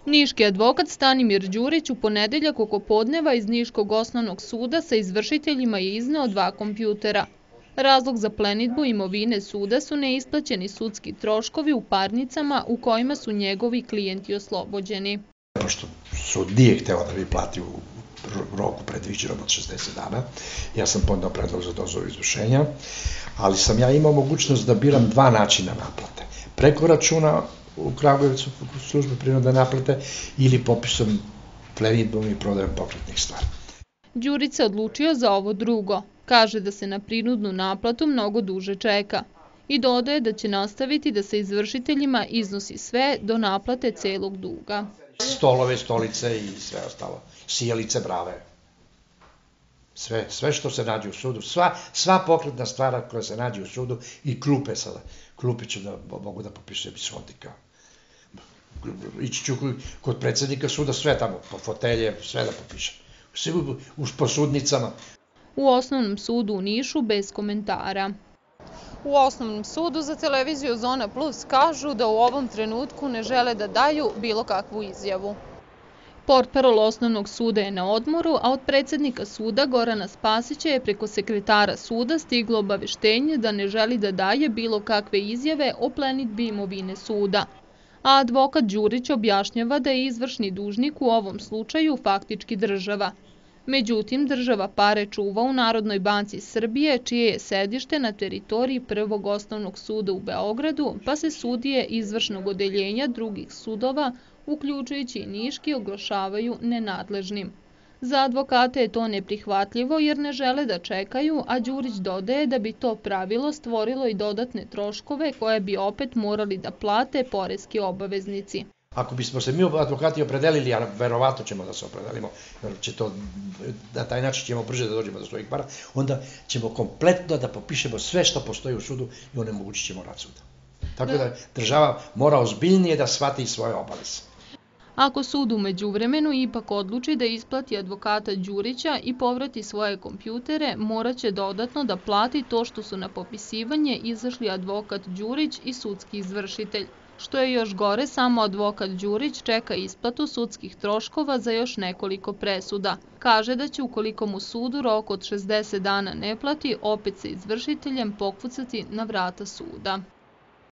Niški advokat Stanimir Đurić u ponedeljak oko podneva iz Niškog osnovnog suda sa izvršiteljima je izneo 2 kompjutera. Razlog za plenidbu imovine suda su neisplaćeni sudski troškovi u parnicama u kojima su njegovi klijenti oslobođeni. Pošto sud nije hteo da bi platio u roku predviđenom od 60 dana, ja sam podneo predlog za dozvolu izvršenja, ali sam ja imao mogućnost da biram 2 načina naplate. Preko računa u Kragujevcu službe prinudne naplate ili popisom, plenidbom i prodajom pokretnih stvari. Đurić se odlučio za ovo drugo. Kaže da se na prinudnu naplatu mnogo duže čeka i dodaje da će nastaviti da se izvršiteljima iznosi sve do naplate celog duga. Stolove, stolice i sve ostalo, sijalice, brave. Sve što se nađe u sudu, sva pokretna stvara koja se nađe u sudu i klupe sada. Klupe ću da mogu da popišem iz hodnika. Ići ću kod predsjednika suda, sve tamo, po fotelje, sve da popišem. Po sudnicama. U Osnovnom sudu u Nišu bez komentara. U Osnovnom sudu za televiziju Zona Plus kažu da u ovom trenutku ne žele da daju bilo kakvu izjavu. Portparol Osnovnog suda je na odmoru, a od predsjednika suda Gorana Spasića je preko sekretara suda stiglo obaveštenje da ne želi da daje bilo kakve izjave o plenidbi imovine suda. A advokat Đurić objašnjava da je izvršni dužnik u ovom slučaju faktički država. Međutim, država pare čuva u Narodnoj banci Srbije, čije je sedište na teritoriji Prvog osnovnog suda u Beogradu, pa se sudije izvršnog odeljenja drugih sudova, uključujući i Niški, oglašavaju nenadležnim. Za advokate je to neprihvatljivo jer ne žele da čekaju, a Đurić dodaje da bi to pravilo stvorilo i dodatne troškove koje bi opet morali da plate poreski obaveznici. Ako bismo se mi advokati opredelili, a verovatno ćemo da se opredelimo, jer na taj način ćemo brže da dođemo do svojih para, onda ćemo kompletno da popišemo sve što postoji u sudu i onemogućit ćemo rad suda. Tako da država mora ozbiljnije da shvati svoje obaveze. Ako sud u međuvremenu ipak odluči da isplati advokata Đurića i povrati svoje kompjutere, moraće dodatno da plati to što su na popisivanje izašli advokat Đurić i sudski izvršitelj. Što je još gore, samo advokat Đurić čeka isplatu sudskih troškova za još nekoliko presuda. Kaže da će ukoliko mu sudu rok od 60 dana ne plati, opet se izvršiteljem pokucati na vrata suda.